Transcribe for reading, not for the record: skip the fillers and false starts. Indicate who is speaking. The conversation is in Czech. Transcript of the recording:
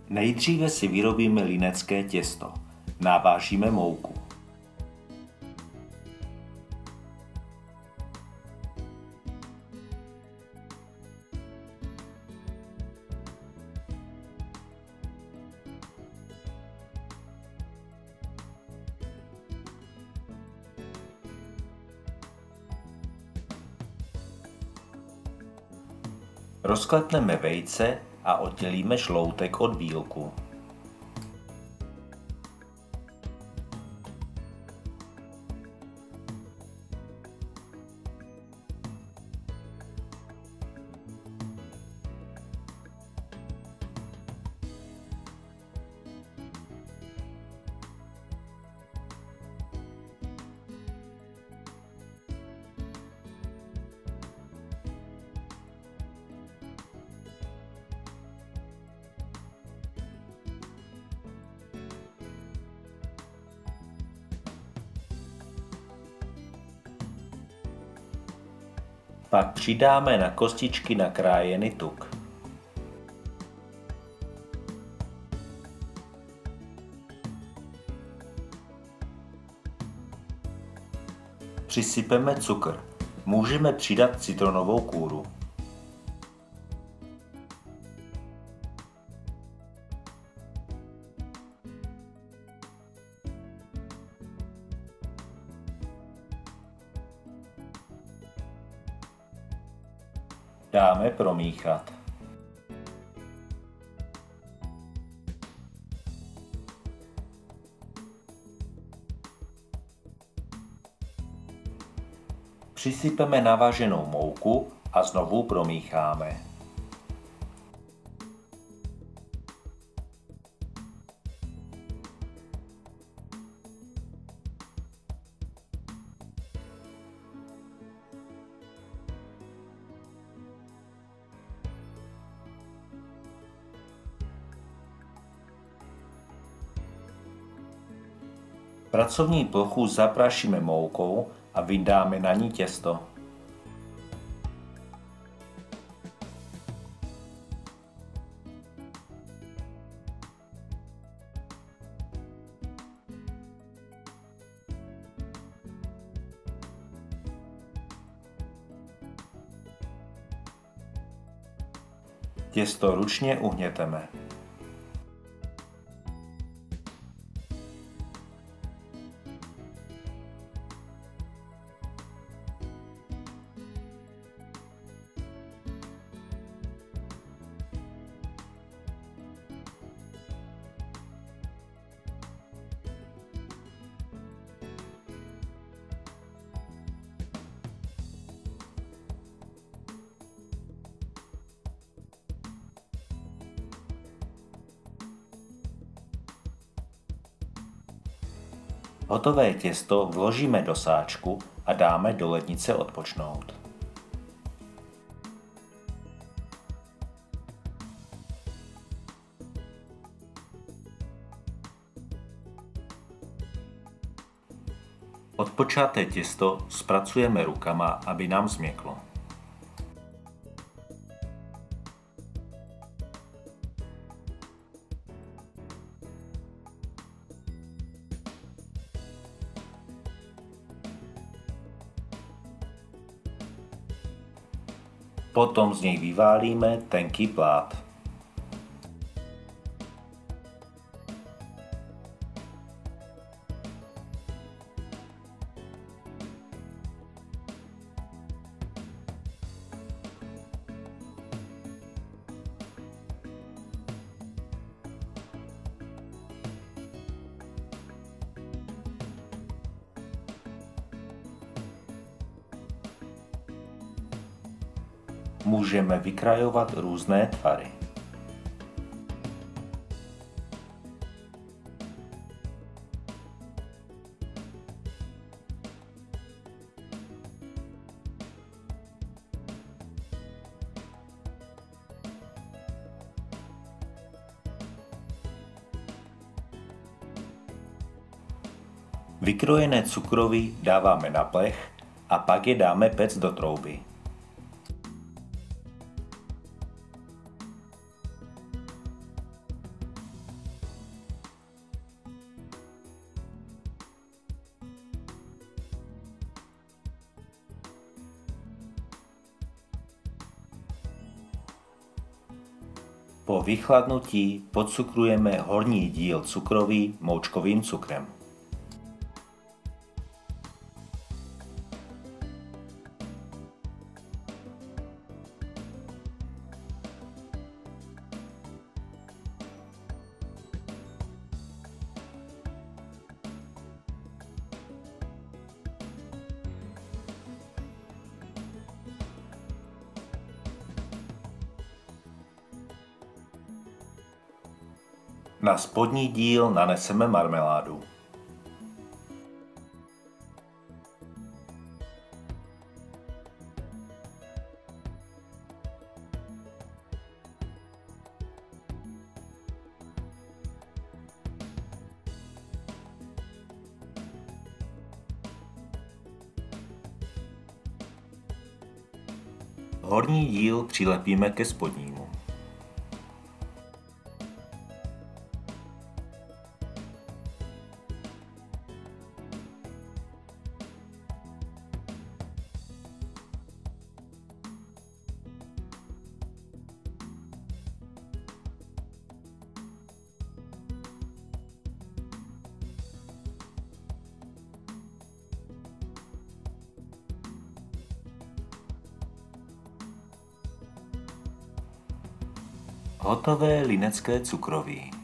Speaker 1: Nejdříve si vyrobíme linecké těsto. Navážíme mouku. Rozklepneme vejce a oddělíme žloutek od bílku. Pak přidáme na kostičky nakrájený tuk. Přisypeme cukr. Můžeme přidat citronovou kůru. Dáme promíchat. Přisypeme navaženou mouku a znovu promícháme. Pracovní plochu zaprašíme moukou a vyndáme na ní těsto. Těsto ručně uhněteme. Hotové těsto vložíme do sáčku a dáme do lednice odpočnout. Odpočaté těsto zpracujeme rukama, aby nám změklo. Potom z něj vyválíme tenký plát. Můžeme vykrajovat různé tvary. Vykrojené cukroví dáváme na plech a pak je dáme péct do trouby. Po vychladnutí podcukrujeme horní díl cukroví moučkovým cukrem. Na spodní díl naneseme marmeládu. Horní díl přilepíme ke spodnímu. Hotové linecké cukroví.